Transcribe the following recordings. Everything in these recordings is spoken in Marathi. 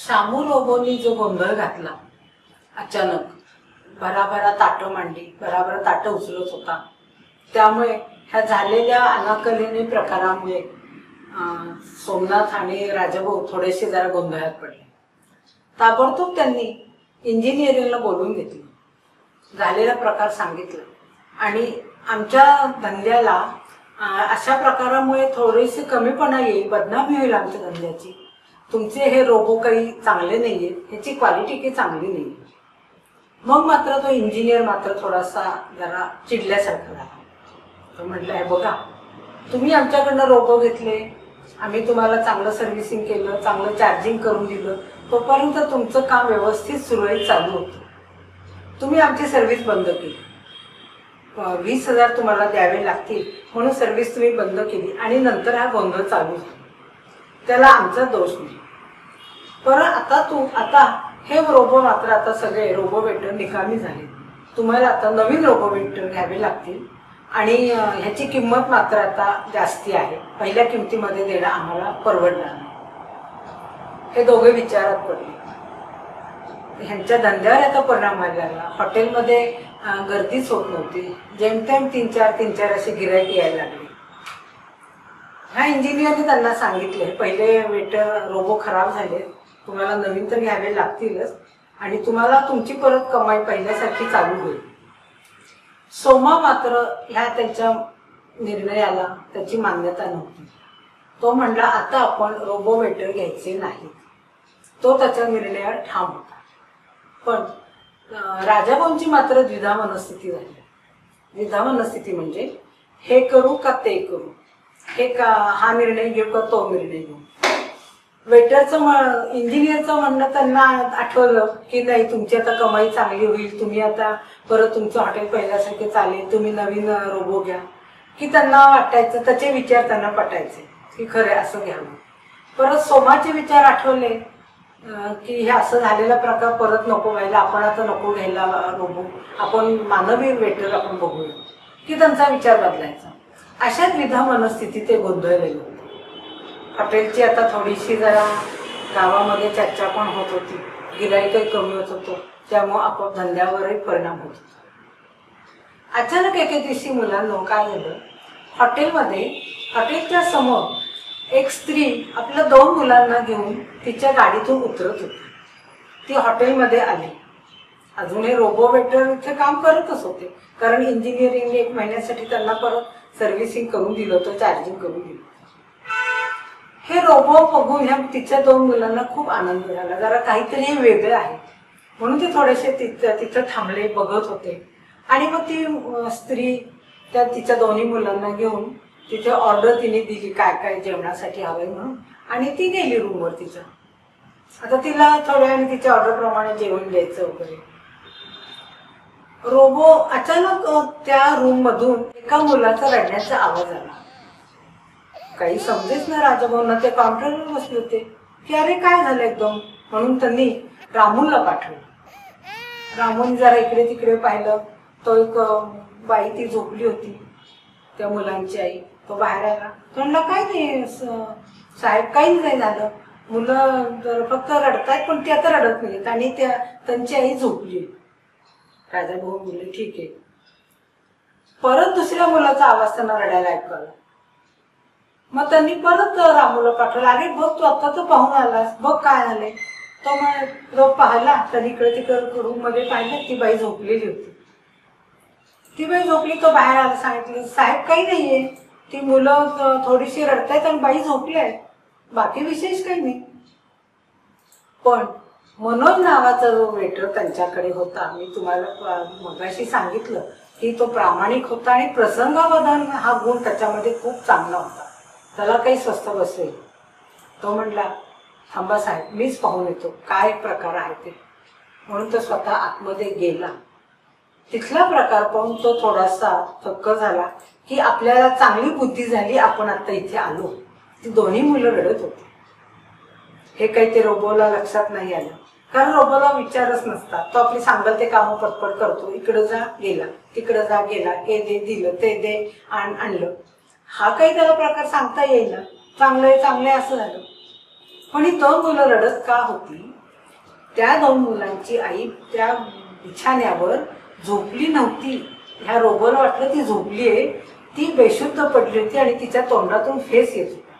शामू रोबोनी जो गोंधळ घातला अचानक, भराभरा ताटं मांडली, भराभरा ताटं उचलत होता, त्यामुळे ह्या झालेल्या अनाकलनीय प्रकारामुळे सोमनाथ आणि राजाभाऊ थोडेसे जरा गोंधळात पडले. ताबडतोब त्यांनी इंजिनिअरिंगला बोलवून घेतलं, झालेला प्रकार सांगितला आणि आमच्या धंद्याला अशा प्रकारामुळे थोडेसे कमीपणा येईल, बदनामी होईल आमच्या धंद्याची, तुमचे हे रोबो काही चांगले नाहीये, ह्याची क्वालिटी काही चांगली नाही. मग मात्र तो इंजिनियर मात्र थोडासा जरा चिडल्यासारखा झाला. तो म्हटलं, आहे बघा, तुम्ही आमच्याकडनं रोबो घेतले, आम्ही तुम्हाला चांगलं सर्व्हिसिंग केलं, चांगलं चार्जिंग करून दिलं, तोपर्यंत तुमचं काम व्यवस्थित सुरळीत चालू होतं. तुम्ही आमची सर्व्हिस बंद केली, 20,000 तुम्हाला द्यावे लागतील म्हणून सर्व्हिस तुम्ही बंद केली आणि नंतर हा गोंधळ चालू झाला. त्याला आमचा दोष नाही. परत आता हे रोबो मात्र आता सगळे रोबो वेटर निकामी झाले, तुम्हाला आता नवीन रोबो वेटर घ्यावे लागतील आणि ह्याची किंमत मात्र आता जास्ती आहे, पहिल्या किमतीमध्ये देणं आम्हाला परवडणार नाही. हे दोघे विचारात पडले. ह्यांच्या धंद्यावर याचा परिणाम व्हायला लागला. हॉटेलमध्ये गर्दीच होत नव्हती, जेमतेम तीन चार असे गिराईक यायला लागले. ह्या इंजिनियरने त्यांना सांगितले, पहिले वेटर रोबो खराब झाले, तुम्हाला नवीन तर घ्यावे लागतीलच आणि तुम्हाला तुमची परत कमाई पहिल्यासारखी चालू होईल. सोमा मात्र ह्या त्यांच्या निर्णयाला त्याची मान्यता नव्हती. तो म्हणला, आता आपण रोबो वेटर घ्यायचे नाही. तो त्याच्या निर्णयावर ठाम होता. पण राजाभाऊंची मात्र द्विधा मनस्थिती झाली. द्विधा मनस्थिती म्हणजे हे करू का ते करू, हा निर्णय घेऊ का तो निर्णय घेऊ. वेटरचं इंजिनियरचं म्हणणं त्यांना आठवलं की नाही, तुमची आता कमाई चांगली होईल, तुम्ही आता परत तुमचं हॉटेल पहिल्यासारखे चालेल, तुम्ही नवीन रोबो घ्या, की त्यांना वाटायचं, त्याचे विचार त्यांना पटायचे की खरे असं घ्यावं. परत सोमाचे विचार आठवले की हे असं झालेला प्रकार परत नको व्हायला, आपण आता नको घ्यायला रोबो, आपण मानवी वेटर आपण बघूया, की त्यांचा विचार बदलायचा. अशा द्विधा मनस्थिती ते गोंधळलेले होते. हॉटेलची आता थोडीशी जरा गावामध्ये चर्चा पण होत होती, गिराईकही कमी होत होतं, त्यामुळे आपोआप धंद्यावरही परिणाम होत होता. अचानक एके दिवशी मुलांना काय झालं, हॉटेलच्या समोर एक स्त्री आपल्या 2 मुलांना घेऊन तिच्या गाडीतून उतरत होती. ती हॉटेलमध्ये आली. अजून हे रोबो वेटर इथे काम करतच होते, कारण इंजिनिअरिंग 1 महिन्यासाठी त्यांना परत सर्व्हिसिंग करून दिलं होतं, चार्जिंग करून दिलं. हे रोबो बघून ह्या तिच्या 2 मुलांना खूप आनंद झाला, जरा काहीतरी हे वेगळं आहे म्हणून ते थोडेसे तिथं थांबले, बघत होते. आणि मग ती स्त्री त्या तिच्या 2 मुलांना घेऊन तिथे ऑर्डर तिने दिली, काय काय जेवणासाठी हवंय म्हणून, आणि ती गेली रूमवर तिच्या. आता तिला थोड्या वेळाने तिच्या ऑर्डरप्रमाणे जेवण द्यायचं वगैरे. रोबो अचानक त्या रूम मधून एका मुलाचा रडण्याचा आवाज आला. काही समजेच ना राजाभाऊंना, ते काउंटरवर बसले होते की अरे काय झालं एकदम, म्हणून त्यांनी रामूला पाठवलं. रामून जरा इकडे तिकडे पाहिलं, तो एक बाई ती झोपली होती, त्या मुलांची आई, तो बाहेर आला. तो म्हणला, काय नाही साहेब, काही नाही झालं, मुलं फक्त रडतायत, पण ती आता रडत नाहीत आणि त्यांची आई झोपली. राजाभाऊ बोलले, ठीक आहे. परत दुसऱ्या मुलाचा आवाज त्यांना रडायला ऐकवला. मग त्यांनी परत रामूला पाठवलं, अरे बघ तू आता तर पाहून आलास, बघ काय झालंय. तो पाहिला तर इकडे तिकडे रूम मध्ये पाहिलं, ती बाई झोपलेली होती. ती बाई झोपली, तो बाहेर आला, सांगितलं, साहेब काही नाहीये, ती मुलं थोडीशी रडतायत आणि बाई झोपली आहे, बाकी विशेष काही नाही. पण मनोज नावाचा जो वेटर त्यांच्याकडे होता, मी तुम्हाला मगाशी सांगितलं की तो प्रामाणिक होता आणि प्रसंगावधान हा गुण त्याच्यामध्ये खूप चांगला होता, त्याला काही स्वस्त बसेल. तो म्हणला, थांबा साहेब, मीच पाहून येतो काय प्रकार आहे ते. म्हणून तो स्वतः आतमध्ये गेला. तिथला प्रकार पाहून तो थोडासा थक्क झाला की आपल्याला चांगली बुद्धी झाली, आपण आता इथे आलो. ती 2 मुलं रडत होती. हे काही ते रोबोला लक्षात नाही आलं, कारण रोबोला विचारच नसतात, तो आपली सांगल ते कामं पटपट करतो, इकडं जा गेला, तिकडं जा गेला, हे दे दिलं, ते दे आणलं. हा काही त्याला प्रकार सांगता येईल ना, चांगलंय चांगलंय असं झालं. पण ही 2 मुलं रडत का होती त्या 2 मुलांची आई त्या बिछाण्यावर झोपली नव्हती. ह्या रोबोला वाटलं ती झोपली आहे, ती बेशुद्ध पडली होती आणि तिच्या तोंडातून फेस येत होता.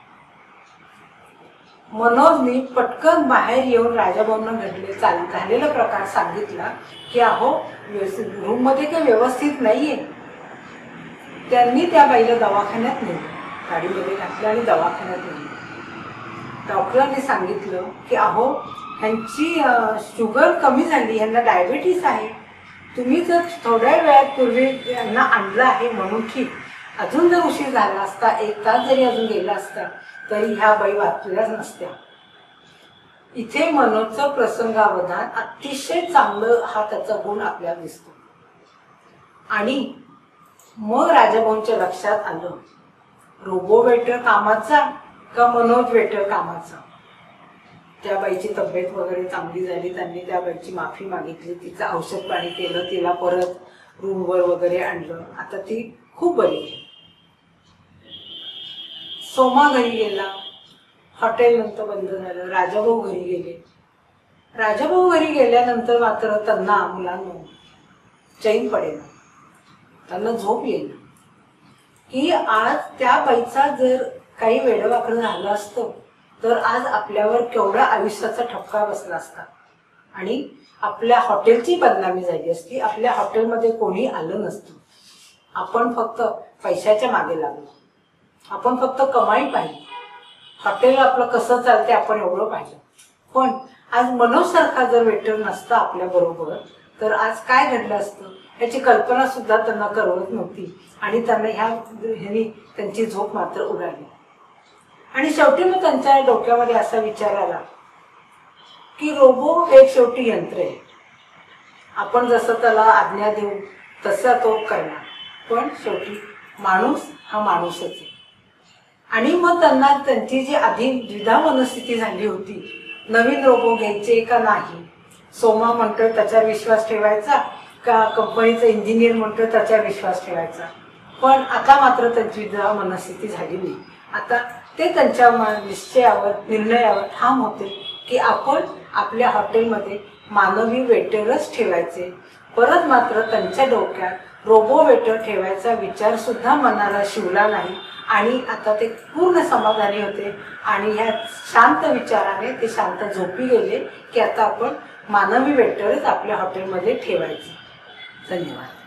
मनोजनी पटकन बाहेर येऊन राजाभाऊंना झालेला प्रकार सांगितला की अहो रूम मध्ये काही व्यवस्थित नाहीये. त्यांनी त्या बाईला दवाखान्यात नेलं, गाडीमध्ये घातलं आणि दवाखान्यात नेलं. डॉक्टरांनी सांगितलं की अहो ह्यांची शुगर कमी झाली, ह्यांना डायबिटीस आहे, तुम्ही जर थोड्या वेळात पूर्वी यांना आणलं आहे म्हणून ठीक, अजून जर उशीर झाला असता, 1 तास जरी अजून गेला असता तरी ह्या बाई वाचल्याच नसत्या. इथे मनोजचं प्रसंगावधान अतिशय चांगलं हा त्याचा गुण आपल्याला दिसतो. आणि मग राजाभाऊंच्या लक्षात आलं, रोबो वेटर कामाचा का मनोज वेटर कामाचा. त्या बाईची तब्येत वगैरे चांगली झाली, त्यांनी त्या बाईची माफी मागितली, तिचं औषध पाणी केलं, तिला परत रूमवर वगैरे आणलं. आता ती खूप बरी आहे. सोमा घरी गेला, हॉटेल नंतर बंद झालं. राजाभाऊ घरी गेले. राजाभाऊ घरी गेल्यानंतर मात्र त्यांना मुलांना चैन पडेल, त्यांना झोप येईल की आज त्या बाईचा जर काही वेडवाकडं झालं असतं तर आज आपल्यावर केवढा आयुष्याचा ठपका बसला असता आणि आपल्या हॉटेलची बदनामी झाली असती. आपल्या हॉटेलमध्ये कोणी आलं नसतं. आपण फक्त पैशाच्या मागे लागलो, आपण फक्त कमाई पाहिली, हॉटेल आपलं कसं चालते आपण एवढं पाहिलं. पण आज मनोज सारखा जर वेटर नसता आपल्या बरोबर तर आज काय घडलं असतं याची कल्पना सुद्धा त्यांना करवत नव्हती. आणि त्यांना ह्यानी त्यांची झोप मात्र उडाली. आणि शेवटी मग त्यांच्या डोक्यामध्ये असा विचार आला की रोबो एक शेवटी यंत्र आहे, आपण जसं त्याला आज्ञा देऊ तसा तो करणार, पण शेवटी माणूस हा माणूसच आहे. आणि मग त्यांना त्यांची जी आधी द्विधा मनस्थिती झाली होती, नवीन रोबो घ्यायचे का नाही, सोमा म्हणतोय त्याच्यावर विश्वास ठेवायचा का कंपनीचा इंजिनियर म्हणतोय त्याच्यावर विश्वास ठेवायचा, पण आता मात्र त्यांची द्विधा मनस्थिती झाली नाही. आता ते त्यांच्या निश्चयावर निर्णयावर ठाम होते की आपण आपल्या हॉटेलमध्ये मानवी वेटरच ठेवायचे. परत मात्र त्यांच्या डोक्यात रोबो वेटर ठेवायचा विचार सुद्धा मनाला शिवला नाही. आणि आता ते पूर्ण समाधानी होते आणि ह्या शांत विचाराने ते शांत झोपी गेले की आता आपण मानवी वेटरच आपल्या हॉटेलमध्ये ठेवायचे. धन्यवाद.